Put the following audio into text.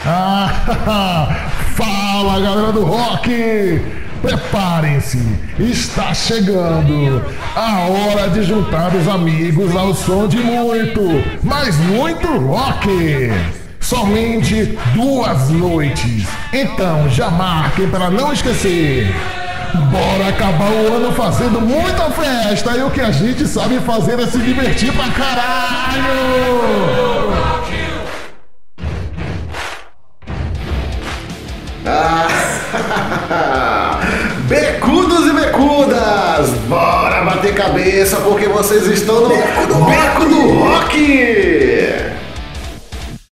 Fala, galera do rock! Preparem-se, está chegando a hora de juntar os amigos ao som de muito, mas muito rock! Somente 2 noites, então já marquem para não esquecer! Bora acabar o ano fazendo muita festa e o que a gente sabe fazer é se divertir pra caralho! Becudos e becudas, bora bater cabeça porque vocês estão no Beco do Rock!